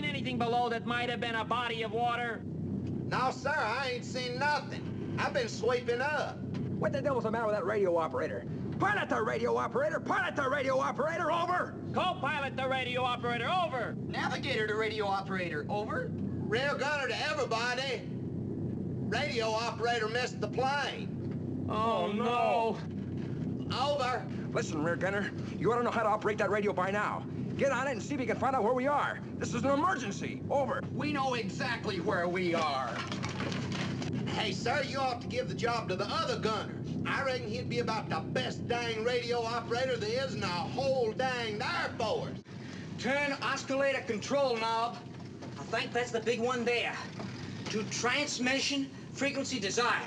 seen anything below that might have been a body of water? No, sir, I ain't seen nothing. I've been sweeping up. What the devil's the matter with that radio operator? Pilot the radio operator! Pilot the radio operator! Over! Co-pilot the radio operator, over! Navigator to radio operator, over. Rear gunner to everybody. Radio operator missed the plane. Oh, no. Over. Listen, rear gunner, you ought to know how to operate that radio by now. Get on it and see if you can find out where we are. This is an emergency. Over. We know exactly where we are. Hey, sir, you ought to give the job to the other gunner. I reckon he'd be about the best dang radio operator there is in the whole dang Air Force. Turn oscillator control knob. I think that's the big one there. To transmission frequency desired.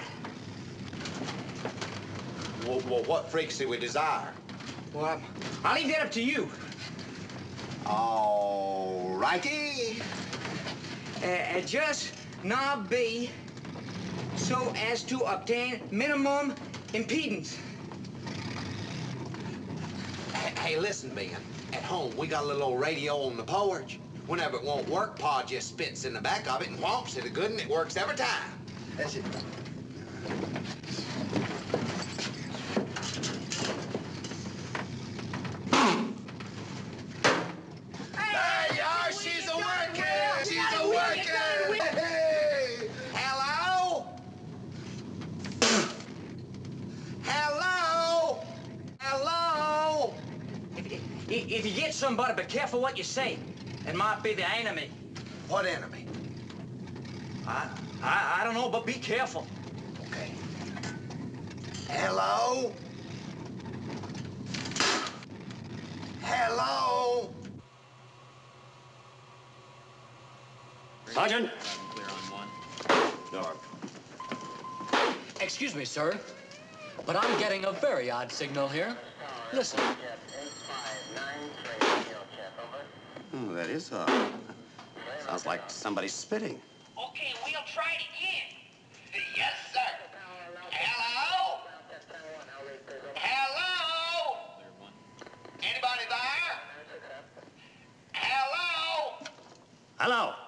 Well, what frequency we desire? Well, I'll leave that up to you. All righty. Adjust knob B so as to obtain minimum impedance. Hey, listen, Ben. At home, we got a little old radio on the porch. Whenever it won't work, Pa just spits in the back of it and whomps it good, and it works every time. That's it. There you are. She's a working. She's a working. Hey. Hello? Hello? Hello? If you get somebody, be careful what you say. It might be the enemy. What enemy? I don't know, but be careful. Okay. Hello? Hello? Sergeant! Clear on one. Excuse me, sir, but I'm getting a very odd signal here. Listen. Oh, that is odd. Sounds like somebody's spitting. Okay, we'll try it again. Yes, sir. Hello? Hello? Anybody there? Hello? Hello.